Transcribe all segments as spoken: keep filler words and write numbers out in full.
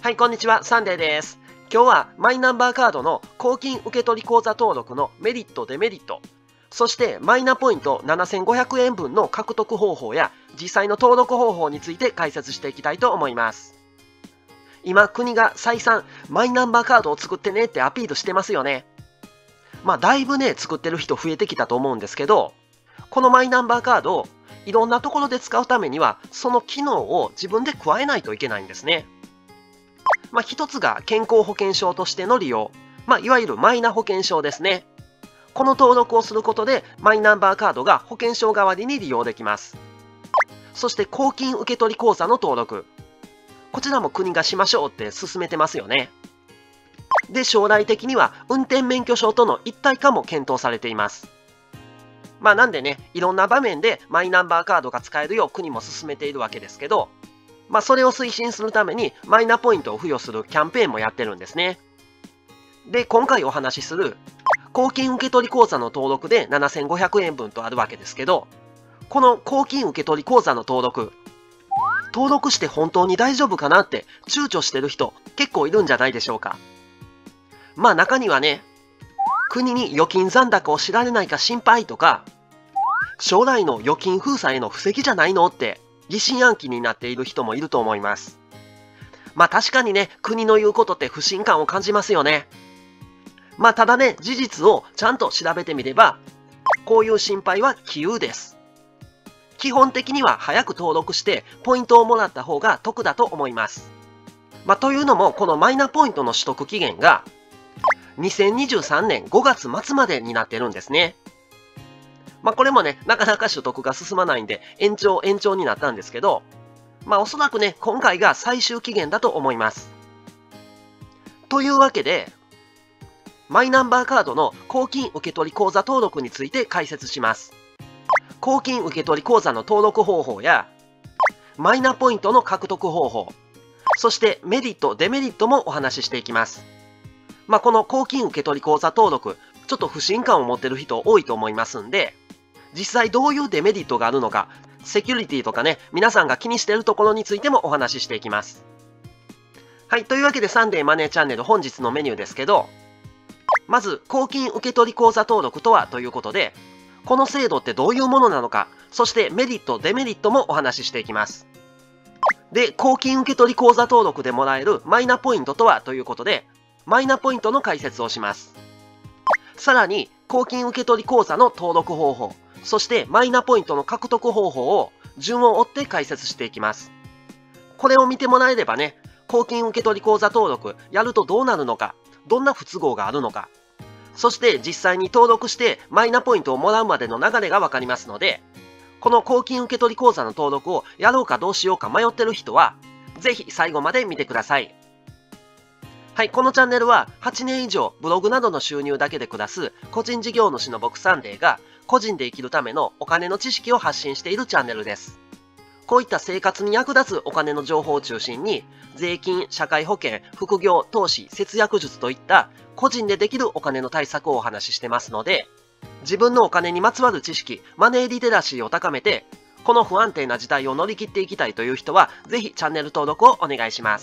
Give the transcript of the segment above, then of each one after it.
はい、こんにちは。サンデーです。今日はマイナンバーカードの公金受取口座登録のメリット、デメリット、そしてマイナポイントななせんごひゃくえんぶんの獲得方法や実際の登録方法について解説していきたいと思います。今、国が再三マイナンバーカードを作ってねってアピールしてますよね。まあ、だいぶね、作ってる人増えてきたと思うんですけど、このマイナンバーカードをいろんなところで使うためには、その機能を自分で加えないといけないんですね。まあ、一つが健康保険証としての利用。まあ、いわゆるマイナ保険証ですね。この登録をすることで、マイナンバーカードが保険証代わりに利用できます。そして公金受取口座の登録。こちらも国がしましょうって進めてますよね。で、将来的には運転免許証との一体化も検討されています。まあなんでね、いろんな場面でマイナンバーカードが使えるよう国も進めているわけですけど、まあそれを推進するためにマイナポイントを付与するキャンペーンもやってるんですね。で、今回お話しする公金受取口座の登録でななせんごひゃくえんぶんとあるわけですけど、この公金受取口座の登録、登録して本当に大丈夫かなって躊躇してる人結構いるんじゃないでしょうか。まあ中にはね、国に預金残高を知られないか心配とか、将来の預金封鎖への布石じゃないのって疑心暗鬼になっている人もいると思います。まあ確かにね、国の言うことって不信感を感じますよね。まあただね、事実をちゃんと調べてみれば、こういう心配は杞憂です。基本的には早く登録してポイントをもらった方が得だと思います。まあというのも、このマイナポイントの取得期限がにせんにじゅうさんねんごがつまつまでになってるんですね。まあこれもね、なかなか取得が進まないんで延長延長になったんですけど、まあおそらくね、今回が最終期限だと思います。というわけで、マイナンバーカードの公金受取口座登録について解説します。公金受取口座の登録方法や、マイナポイントの獲得方法、そしてメリット、デメリットもお話ししていきます。まあこの公金受取口座登録、ちょっと不信感を持ってる人多いと思いますんで、実際どういうデメリットがあるのか、セキュリティとかね、皆さんが気にしているところについてもお話ししていきます。はい、というわけでサンデーマネーチャンネル本日のメニューですけど、まず公金受取口座登録とはということで、この制度ってどういうものなのか、そしてメリット、デメリットもお話ししていきます。で、公金受取口座登録でもらえるマイナポイントとはということで、マイナポイントの解説をします。さらに、公金受取口座の登録方法、そしてマイナポイントの獲得方法を順を追って解説していきます。これを見てもらえればね、公金受取口座登録やるとどうなるのか、どんな不都合があるのか、そして実際に登録してマイナポイントをもらうまでの流れがわかりますので、この公金受取口座の登録をやろうかどうしようか迷ってる人は、ぜひ最後まで見てください。はい、このチャンネルははちねん以上ブログなどの収入だけで暮らす個人事業主の僕サンデーが個人で生きるためのお金の知識を発信しているチャンネルです。こういった生活に役立つお金の情報を中心に、税金、社会保険、副業、投資、節約術といった個人でできるお金の対策をお話ししてますので、自分のお金にまつわる知識、マネーリテラシーを高めて、この不安定な事態を乗り切っていきたいという人は、ぜひチャンネル登録をお願いします。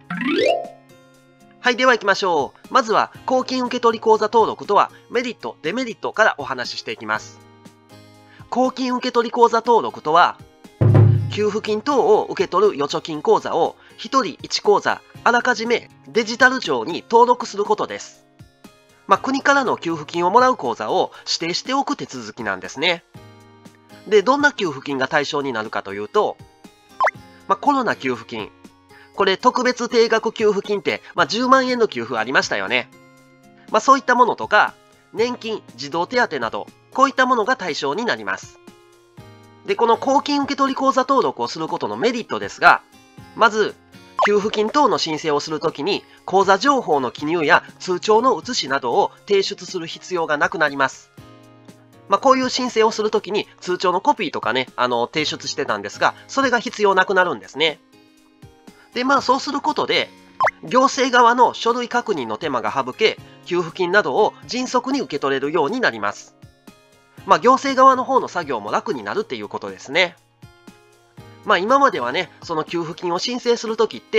はい、では行きましょう。まずは、公金受取口座登録とは、メリット、デメリットからお話ししていきます。公金受取口座登録とは、給付金等を受け取る預貯金口座をひとりいち口座あらかじめデジタル庁に登録することです。まあ、国からの給付金をもらう口座を指定しておく手続きなんですね。で、どんな給付金が対象になるかというと、まあ、コロナ給付金。これ特別定額給付金って、まあ、じゅうまんえんの給付ありましたよね。まあ、そういったものとか、年金、児童手当など、こういったものが対象になります。で、この公金受取口座登録をすることのメリットですが、まず、給付金等の申請をするときに、口座情報の記入や通帳の写しなどを提出する必要がなくなります。まあ、こういう申請をするときに、通帳のコピーとかね、あの、提出してたんですが、それが必要なくなるんですね。で、まあ、そうすることで、行政側の書類確認の手間が省け、給付金などを迅速に受け取れるようになります。まあ、行政側の方の作業も楽になるっていうことですね。まあ今まではね、その給付金を申請するときって、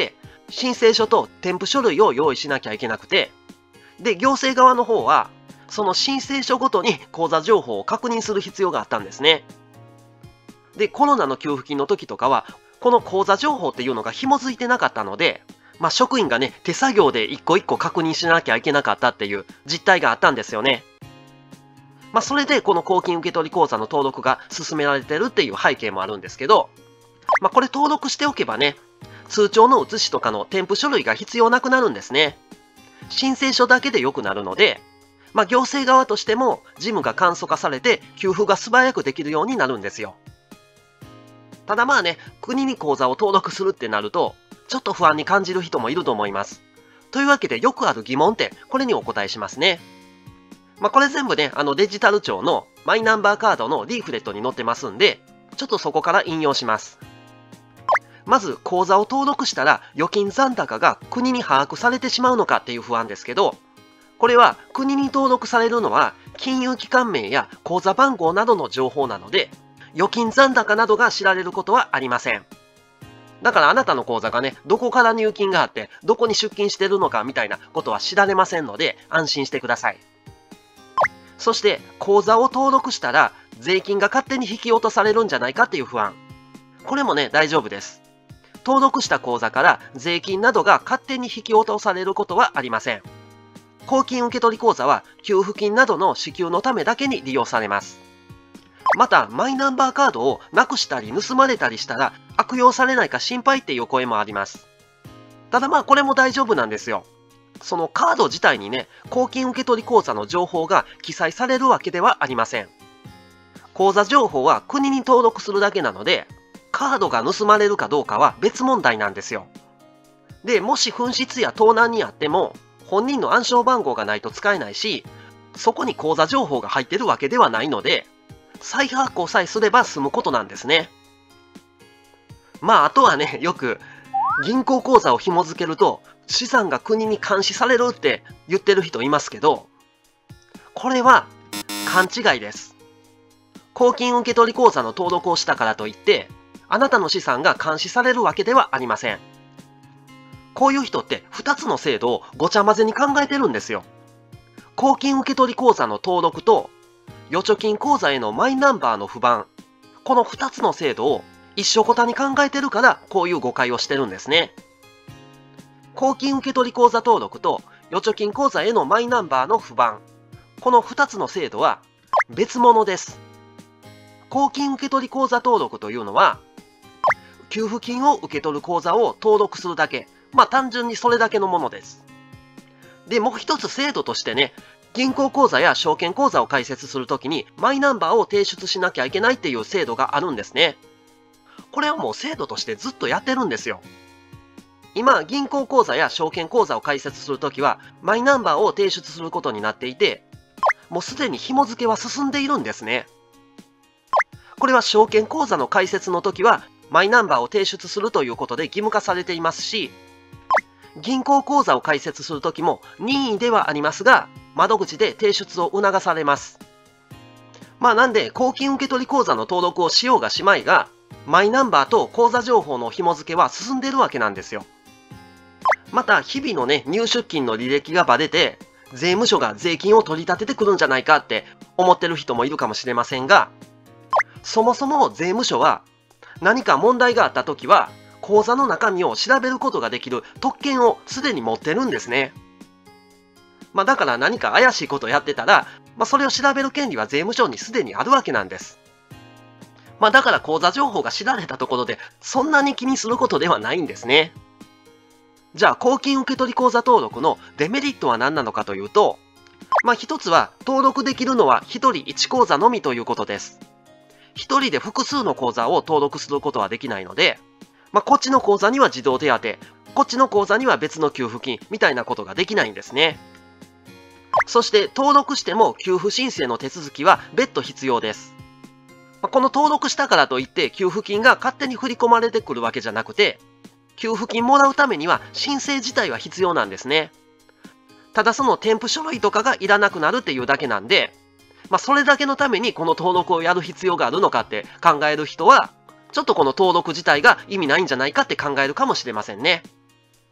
申請書と添付書類を用意しなきゃいけなくて、で、行政側の方は、その申請書ごとに口座情報を確認する必要があったんですね。で、コロナの給付金の時とかは、この口座情報っていうのが紐づいてなかったので、まあ、職員がね、手作業で一個一個確認しなきゃいけなかったっていう実態があったんですよね。まあ、それでこの公金受取口座の登録が進められてるっていう背景もあるんですけど、まあ、これ登録しておけばね、通帳の写しとかの添付書類が必要なくなるんですね。申請書だけでよくなるので、まあ、行政側としても事務が簡素化されて給付が素早くできるようになるんですよ。ただまあね、国に口座を登録するってなると、ちょっと不安に感じる人もいると思います。というわけでよくある疑問点、これにお答えしますね。まあ、これ全部ね、あのデジタル庁のマイナンバーカードのリーフレットに載ってますんで、ちょっとそこから引用します。まず、口座を登録したら預金残高が国に把握されてしまうのかっていう不安ですけど、これは国に登録されるのは金融機関名や口座番号などの情報なので、預金残高などが知られることはありません。だからあなたの口座がね、どこから入金があって、どこに出金してるのかみたいなことは知られませんので、安心してください。そして、口座を登録したら、税金が勝手に引き落とされるんじゃないかっていう不安。これもね、大丈夫です。登録した口座から税金などが勝手に引き落とされることはありません。公金受取口座は給付金などの支給のためだけに利用されます。また、マイナンバーカードをなくしたり盗まれたりしたら悪用されないか心配っていう声もあります。ただまあこれも大丈夫なんですよ。そのカード自体にね、公金受取口座の情報が記載されるわけではありません。口座情報は国に登録するだけなので、カードが盗まれるかどうかは別問題なんですよ。で、もし紛失や盗難にあっても、本人の暗証番号がないと使えないし、そこに口座情報が入ってるわけではないので、再発行さえすれば済むことなんですね。まあ、あとはね、よく、銀行口座を紐付けると、資産が国に監視されるって言ってる人いますけど、これは勘違いです。公金受取口座の登録をしたからといって、あなたの資産が監視されるわけではありません。こういう人ってふたつの制度をごちゃ混ぜに考えてるんですよ。公金受取口座の登録と、預貯金口座へのマイナンバーの付番、このふたつの制度を一緒くたに考えてるから、こういう誤解をしてるんですね。公金受取口座登録と預貯金口座へのマイナンバーの付番、このふたつの制度は別物です。公金受取口座登録というのは、給付金を受け取る口座を登録するだけ、まあ単純にそれだけのものです。で、もう一つ制度としてね、銀行口座や証券口座を開設するときにマイナンバーを提出しなきゃいけないっていう制度があるんですね。これはもう制度としてずっとやってるんですよ。今、銀行口座や証券口座を開設するときは、マイナンバーを提出することになっていて、もうすでに紐付けは進んでいるんですね。これは証券口座の開設のときは、マイナンバーを提出するということで義務化されていますし、銀行口座を開設するときも任意ではありますが、窓口で提出を促されます。まあなんで、公金受取口座の登録をしようがしまいが、マイナンバーと口座情報の紐付けは進んでいるわけなんですよ。また、日々のね、入出金の履歴がバレて、税務署が税金を取り立ててくるんじゃないかって思ってる人もいるかもしれませんが、そもそも税務署は何か問題があったときは、口座の中身を調べることができる特権をすでに持ってるんですね。まあだから何か怪しいことをやってたら、まあそれを調べる権利は税務署にすでにあるわけなんです。まあだから口座情報が知られたところで、そんなに気にすることではないんですね。じゃあ、公金受取口座登録のデメリットは何なのかというと、まあ一つは登録できるのはひとりいち口座のみということです。ひとりで複数の口座を登録することはできないので、まあこっちの口座には児童手当、こっちの口座には別の給付金みたいなことができないんですね。そして登録しても給付申請の手続きは別途必要です。この登録したからといって給付金が勝手に振り込まれてくるわけじゃなくて、給付金もらうためには申請自体は必要なんですね。ただその添付書類とかがいらなくなるっていうだけなんで、まあそれだけのためにこの登録をやる必要があるのかって考える人は、ちょっとこの登録自体が意味ないんじゃないかって考えるかもしれませんね。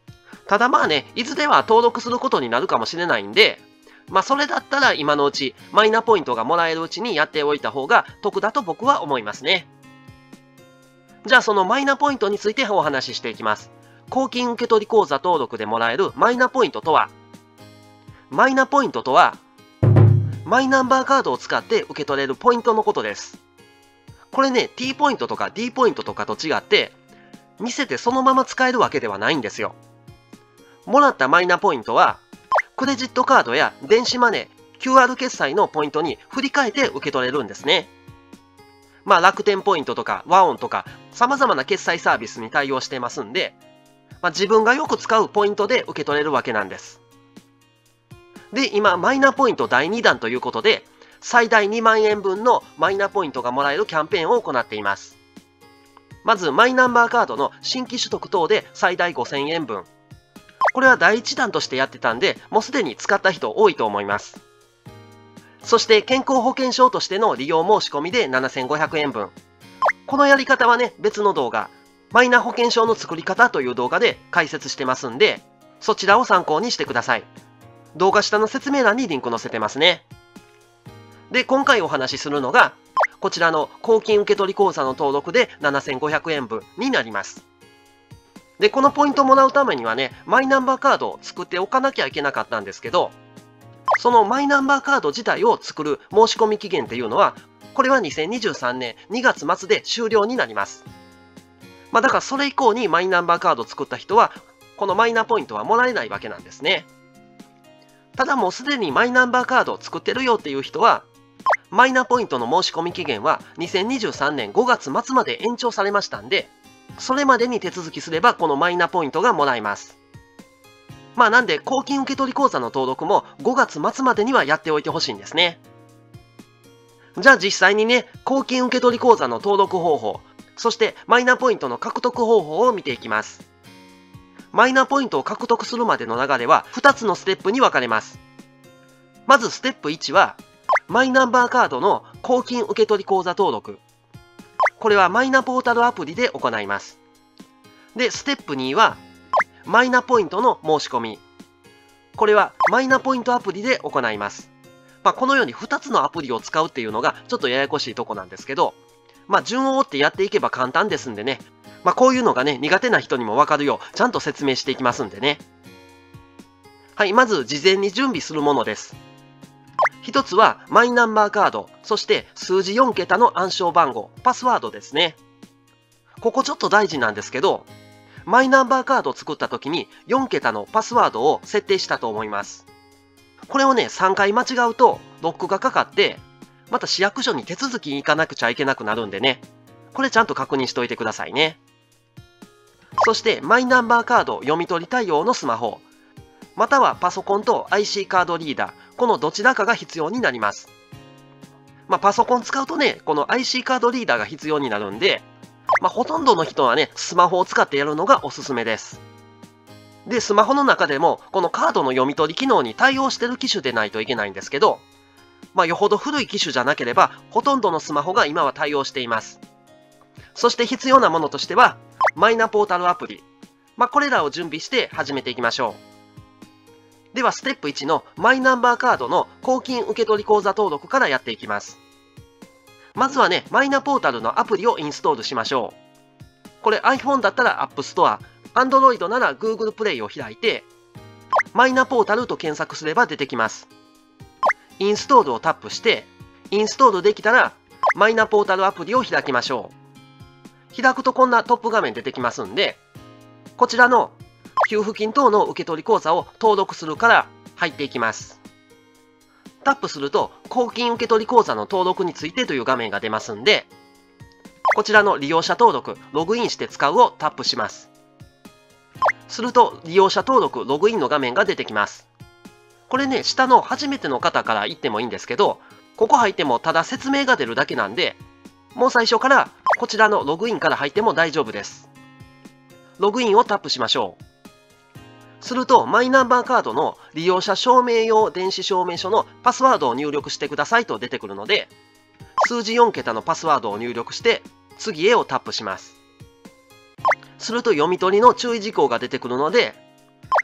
ただまあね、いずれは登録することになるかもしれないんで、まあそれだったら今のうちマイナポイントがもらえるうちにやっておいた方が得だと僕は思いますね。じゃあそのマイナポイントについてお話ししていきます。公金受取口座登録でもらえるマイナポイントとは、マイナポイントとは、マイナンバーカードを使って受け取れるポイントのことです。これね、T ポイントとか D ポイントとかと違って、見せてそのまま使えるわけではないんですよ。もらったマイナポイントは、クレジットカードや電子マネー、キューアール 決済のポイントに振り替えて受け取れるんですね。まあ楽天ポイントとかワオンとか様々な決済サービスに対応してますんで、まあ、自分がよく使うポイントで受け取れるわけなんです。で、今、マイナポイントだいにだんということで、最大にまんえんぶんのマイナポイントがもらえるキャンペーンを行っています。まず、マイナンバーカードの新規取得等で最大ごせんえんぶん。これはだいいちだんとしてやってたんで、もうすでに使った人多いと思います。そして、健康保険証としての利用申し込みでななせんごひゃくえんぶん。このやり方はね、別の動画、マイナ保険証の作り方という動画で解説してますんで、そちらを参考にしてください。動画下の説明欄にリンク載せてますね。で、今回お話しするのが、こちらの公金受取口座の登録でななせんごひゃくえんぶんになります。で、このポイントをもらうためにはね、マイナンバーカードを作っておかなきゃいけなかったんですけど、そのマイナンバーカード自体を作る申し込み期限っていうのは、これはにせんにじゅうさんねんにがつまつで終了になります。まあだからそれ以降にマイナンバーカードを作った人は、このマイナポイントはもらえないわけなんですね。ただもうすでにマイナンバーカードを作ってるよっていう人は、マイナポイントの申し込み期限はにせんにじゅうさんねんごがつまつまで延長されましたんで、それまでに手続きすればこのマイナポイントがもらえます。まあなんで公金受取口座の登録もごがつまつまでにはやっておいてほしいんですね。じゃあ実際にね、公金受取口座の登録方法、そしてマイナポイントの獲得方法を見ていきます。マイナポイントを獲得するまでの流れはふたつのステップに分かれます。まずステップいちは、マイナンバーカードの公金受取口座登録。これはマイナポータルアプリで行います。で、ステップには、マイナポイントの申し込み。これはマイナポイントアプリで行います。まあ、このようにふたつのアプリを使うっていうのがちょっとややこしいとこなんですけど、まあ、順を追ってやっていけば簡単ですんでね。まあ、こういうのがね、苦手な人にもわかるよう、ちゃんと説明していきますんでね。はい、まず事前に準備するものです。一つはマイナンバーカード、そして数字よんけたの暗証番号、パスワードですね。ここちょっと大事なんですけど、マイナンバーカードを作った時によんけたのパスワードを設定したと思います。これをね、さんかい間違うとロックがかかって、また市役所に手続きに行かなくちゃいけなくなるんでね。これちゃんと確認しておいてくださいね。そしてマイナンバーカード読み取り対応のスマホ、またはパソコンと アイシー カードリーダー、このどちらかが必要になります。まあ、パソコン使うとね、この アイシー カードリーダーが必要になるんで、まあ、ほとんどの人はね、スマホを使ってやるのがおすすめです。で、スマホの中でも、このカードの読み取り機能に対応している機種でないといけないんですけど、まあ、よほど古い機種じゃなければ、ほとんどのスマホが今は対応しています。そして必要なものとしては、マイナポータルアプリ。まあ、これらを準備して始めていきましょう。では、ステップいちのマイナンバーカードの公金受取口座登録からやっていきます。まずはね、マイナポータルのアプリをインストールしましょう。これ iPhone だったら App Store、Android なら Google Play を開いて、マイナポータルと検索すれば出てきます。インストールをタップして、インストールできたら、マイナポータルアプリを開きましょう。開くとこんなトップ画面出てきますんで、こちらの給付金等の受取口座を登録するから入っていきます。タップすると、公金受取口座の登録についてという画面が出ますんで、こちらの利用者登録、ログインして使うをタップします。すると、利用者登録、ログインの画面が出てきます。これね、下の初めての方から言ってもいいんですけど、ここ入ってもただ説明が出るだけなんで、もう最初からこちらのログインから入っても大丈夫です。ログインをタップしましょう。すると、マイナンバーカードの利用者証明用電子証明書のパスワードを入力してくださいと出てくるので、数字よんけたのパスワードを入力して、次へをタップします。すると読み取りの注意事項が出てくるので、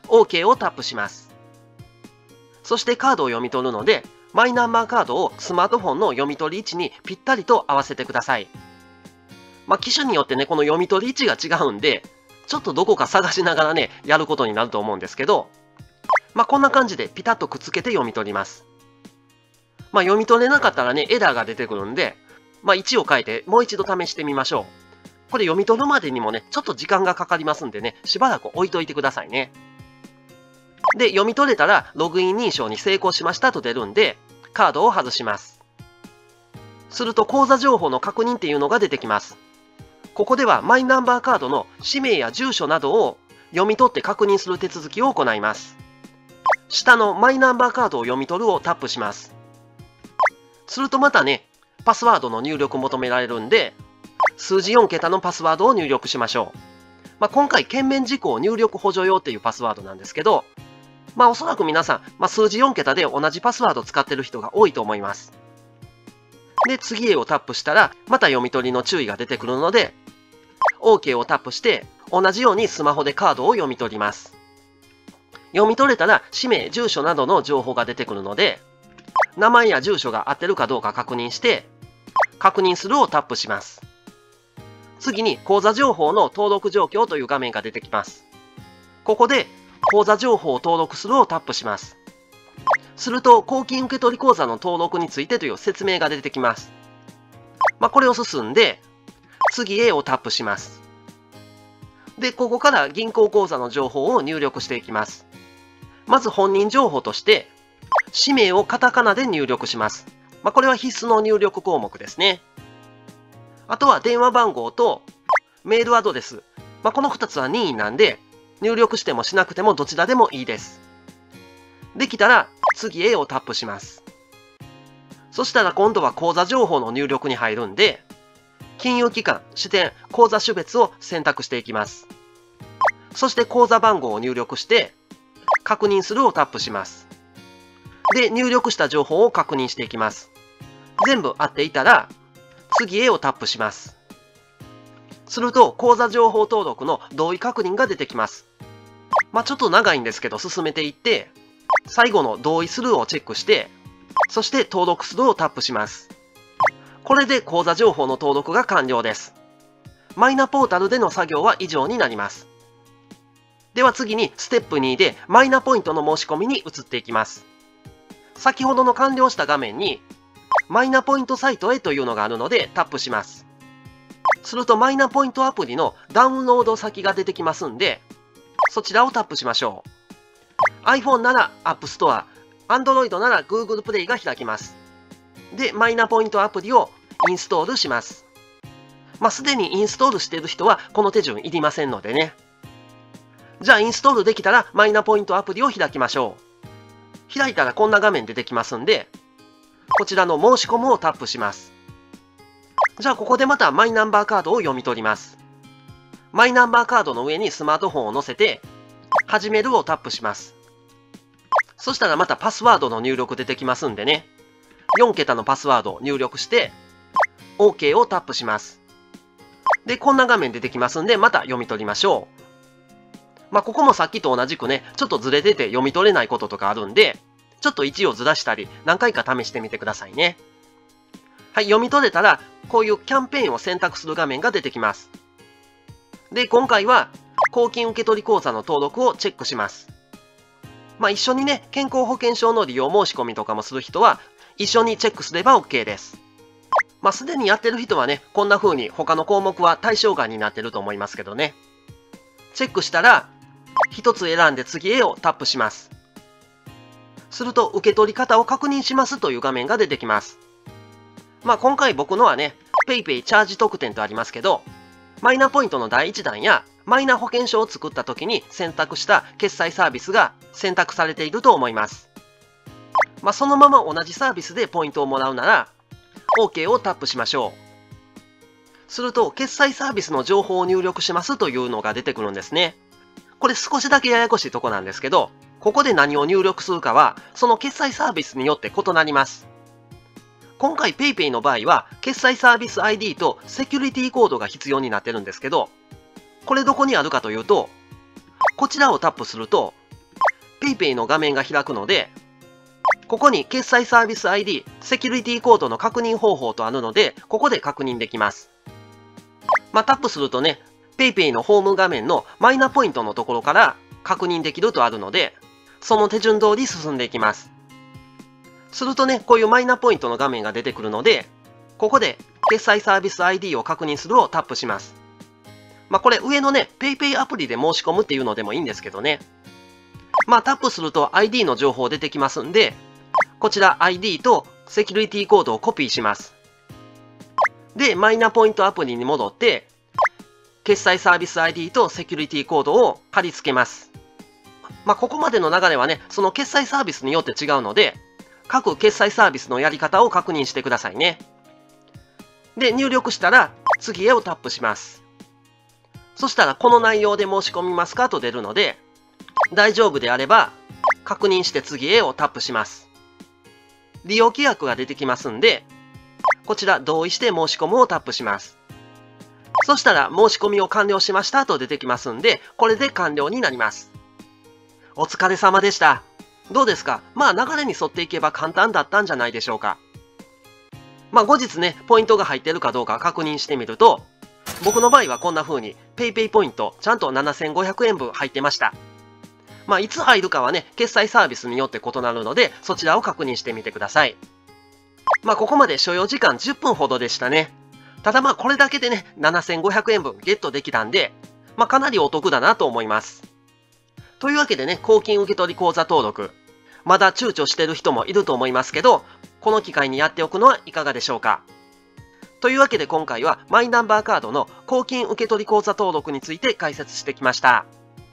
オーケー をタップします。そしてカードを読み取るので、マイナンバーカードをスマートフォンの読み取り位置にぴったりと合わせてください。まあ、機種によってね、この読み取り位置が違うんで、ちょっとどこか探しながらね、やることになると思うんですけど、まあ、こんな感じでピタッとくっつけて読み取ります。まあ、読み取れなかったらね、エラーが出てくるんで、まあ、位置を変えてもう一度試してみましょう。これ読み取るまでにもね、ちょっと時間がかかりますんでね、しばらく置いといてくださいね。で、読み取れたらログイン認証に成功しましたと出るんで、カードを外します。すると口座情報の確認っていうのが出てきます。ここではマイナンバーカードの氏名や住所などを読み取って確認する手続きを行います。下のマイナンバーカードを読み取るをタップします。するとまたね、パスワードの入力求められるんで、数字よんけたのパスワードを入力しましょう。まあ、今回、懸命事項入力補助用っていうパスワードなんですけど、まあ、おそらく皆さん、まあ、数字よんけたで同じパスワードを使ってる人が多いと思います。で、次へをタップしたら、また読み取りの注意が出てくるので、オーケー をタップして、同じようにスマホでカードを読み取ります。読み取れたら、氏名、住所などの情報が出てくるので、名前や住所が合ってるかどうか確認して、確認するをタップします。次に、口座情報の登録状況という画面が出てきます。ここで、口座情報を登録するをタップします。すると、公金受取口座の登録についてという説明が出てきます。まあ、これを進んで、次へをタップします。で、ここから銀行口座の情報を入力していきます。まず本人情報として、氏名をカタカナで入力します。まあ、これは必須の入力項目ですね。あとは電話番号とメールアドレス。まあ、このふたつは任意なんで、入力してもしなくてもどちらでもいいです。できたら次へをタップします。そしたら今度は口座情報の入力に入るんで、金融機関、支店、口座種別を選択していきます。そして口座番号を入力して、確認するをタップします。で、入力した情報を確認していきます。全部合っていたら、次へをタップします。すると、口座情報登録の同意確認が出てきます。まあちょっと長いんですけど、進めていって、最後の同意するをチェックして、そして登録するをタップします。これで口座情報の登録が完了です。マイナポータルでの作業は以上になります。では次にステップにでマイナポイントの申し込みに移っていきます。先ほどの完了した画面にマイナポイントサイトへというのがあるのでタップします。するとマイナポイントアプリのダウンロード先が出てきますんで、そちらをタップしましょう。iPhone なら App Store、Android なら Google Play が開きます。で、マイナポイントアプリをインストールします。まあ、すでにインストールしている人はこの手順いりませんのでね。じゃあインストールできたらマイナポイントアプリを開きましょう。開いたらこんな画面出てきますんで、こちらの申し込むをタップします。じゃあここでまたマイナンバーカードを読み取ります。マイナンバーカードの上にスマートフォンを載せて、始めるをタップします。そしたらまたパスワードの入力出てきますんでね。よんけたのパスワードを入力して、オーケー をタップします。で、こんな画面出てきますんで、また読み取りましょう。まあ、ここもさっきと同じくね、ちょっとずれてて読み取れないこととかあるんで、ちょっと位置をずらしたり、何回か試してみてくださいね。はい、読み取れたら、こういうキャンペーンを選択する画面が出てきます。で、今回は、公金受取口座の登録をチェックします。まあ、一緒にね、健康保険証の利用申し込みとかもする人は、一緒にチェックすれば OK です。まあ、すでにやってる人はね、こんな風に他の項目は対象外になってると思いますけどね。チェックしたら、一つ選んで次へをタップします。すると、受け取り方を確認しますという画面が出てきます。まあ、今回僕のはね、PayPay チャージ特典とありますけど、マイナポイントのだいいちだんや、マイナ保険証を作った時に選択した決済サービスが選択されていると思います。まあ、そのまま同じサービスでポイントをもらうなら、オーケー をタップしましょう。すると、決済サービスの情報を入力しますというのが出てくるんですね。これ少しだけややこしいとこなんですけど、ここで何を入力するかは、その決済サービスによって異なります。今回 PayPay の場合は、決済サービス アイディー とセキュリティコードが必要になってるんですけど、これどこにあるかというと、こちらをタップすると、 PayPay の画面が開くので、ここに決済サービス アイディー、セキュリティコードの確認方法とあるので、ここで確認できます。まあ、タップするとね、PayPay のホーム画面のマイナポイントのところから確認できるとあるので、その手順通り進んでいきます。するとね、こういうマイナポイントの画面が出てくるので、ここで決済サービス アイディー を確認するをタップします。まあ、これ上のね、PayPay アプリで申し込むっていうのでもいいんですけどね。まあ、タップすると アイディー の情報出てきますんで、こちら アイディー とセキュリティコードをコピーします。で、マイナポイントアプリに戻って、決済サービス アイディー とセキュリティコードを貼り付けます。まあ、ここまでの流れはね、その決済サービスによって違うので、各決済サービスのやり方を確認してくださいね。で、入力したら、次へをタップします。そしたら、この内容で申し込みますかと出るので、大丈夫であれば、確認して次へをタップします。利用規約が出てきますんで、こちら同意して申し込むをタップします。そしたら申し込みを完了しましたと出てきますんで、これで完了になります。お疲れ様でした。どうですか？まあ流れに沿っていけば簡単だったんじゃないでしょうか。まあ後日ね、ポイントが入ってるかどうか確認してみると、僕の場合はこんな風に PayPay ポイントちゃんとななせんごひゃくえんぶん入ってました。まあいつ入るかはね、決済サービスによって異なるので、そちらを確認してみてください。まあここまで所要時間じゅっぷんほどでしたね。ただまあこれだけでね、ななせんごひゃくえんぶんゲットできたんで、まあかなりお得だなと思います。というわけでね、公金受取口座登録、まだ躊躇してる人もいると思いますけど、この機会にやっておくのはいかがでしょうか。というわけで今回はマイナンバーカードの公金受取口座登録について解説してきました。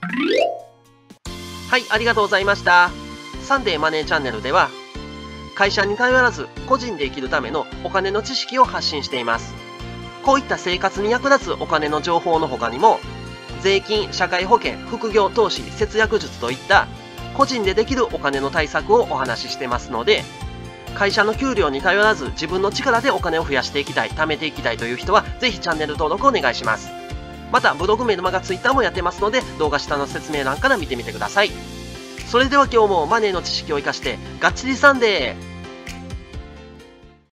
はい、ありがとうございました。サンデーマネーチャンネルでは、会社に頼らず個人で生きるためのお金の知識を発信しています。こういった生活に役立つお金の情報の他にも、税金、社会保険、副業、投資、節約術といった個人でできるお金の対策をお話ししてますので、会社の給料に頼らず自分の力でお金を増やしていきたい、貯めていきたいという人は、ぜひチャンネル登録お願いします。また、ブログ、メルマガ、ツイッターもやってますので、動画下の説明欄から見てみてください。それでは今日もマネーの知識を生かして、がっちりサンデー